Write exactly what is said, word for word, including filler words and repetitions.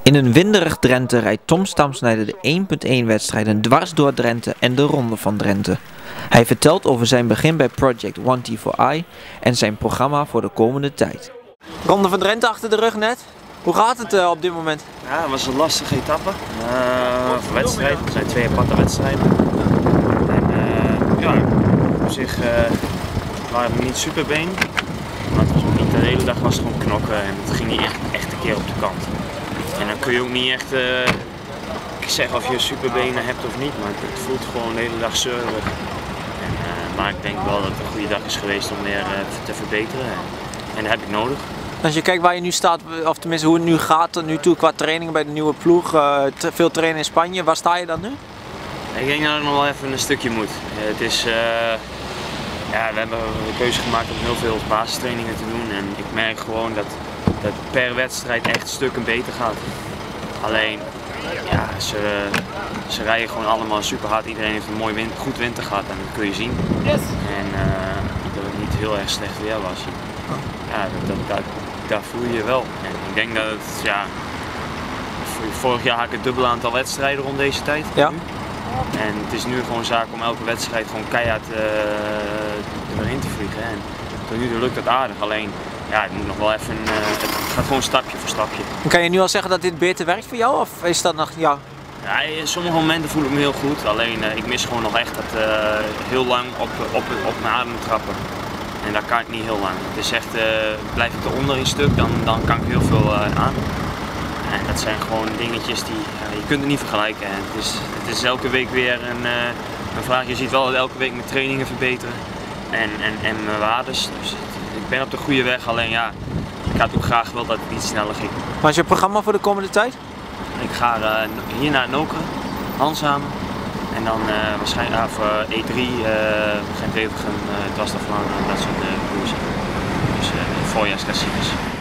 In een winderig Drenthe rijdt Tom Stamsnijder de één punt één wedstrijden dwars door Drenthe en de Ronde van Drenthe. Hij vertelt over zijn begin bij Project One T four I en zijn programma voor de komende tijd. Ronde van Drenthe achter de rug net. Hoe gaat het uh, op dit moment? Ja, het was een lastige etappe. Uh, voor wedstrijden. Het zijn twee aparte wedstrijden. En uh, ja, op zich uh, waren we niet super been. Maar het was ook niet, de hele dag was het gewoon knokken en het ging niet echt, echt een keer op de kant. En dan kun je ook niet echt uh, zeggen of je superbenen hebt of niet, maar het voelt gewoon de hele dag zeurig. En, uh, maar ik denk wel dat het een goede dag is geweest om weer uh, te verbeteren en, en dat heb ik nodig. Als je kijkt waar je nu staat, of tenminste hoe het nu gaat tot nu toe qua trainingen bij de nieuwe ploeg, uh, veel trainen in Spanje, waar sta je dan nu? Ik denk dat ik nog wel even een stukje moet. Uh, het is, uh, ja, we hebben de keuze gemaakt om heel veel basistrainingen te doen en ik merk gewoon dat dat per wedstrijd echt stukken beter gaat. Alleen, ja, ze, ze rijden gewoon allemaal super hard. Iedereen heeft een mooi wind, goed wintergat en dat kun je zien. Yes. En uh, dat het niet heel erg slecht weer was. Ja, dat, dat, dat, dat voel je wel. En ik denk dat het, ja, vorig jaar had ik het dubbele aantal wedstrijden rond deze tijd. Ja. Nu. En het is nu gewoon zaak om elke wedstrijd gewoon keihard uh, erin te vliegen. En tot nu toe lukt dat aardig. Alleen, ja, het moet nog wel even, uh, het gaat gewoon stapje voor stapje. En kan je nu al zeggen dat dit beter werkt voor jou of is dat nog jou? Ja, in sommige momenten voel ik me heel goed, alleen uh, ik mis gewoon nog echt dat uh, heel lang op, op, op mijn adem trappen. En daar kan ik niet heel lang. Het is echt, uh, blijf ik eronder in stuk, dan, dan kan ik heel veel uh, aan. En dat zijn gewoon dingetjes die, uh, je kunt het niet vergelijken. En het, is, het is elke week weer een, uh, een vraag. Je ziet wel dat elke week mijn trainingen verbeteren en, en, en mijn waardes. Dus ik ben op de goede weg, alleen ja, ik had ook graag wel dat het iets sneller ging. Wat is je programma voor de komende tijd? Ik ga uh, hier naar Nokeren, Hansamen en dan uh, waarschijnlijk uh, voor E drie, uh, Gent-Wevelgem, uh, Dwars door Vlaanderen en dat soort uh, koersen. Dus uh, voorjaarsklassiekers.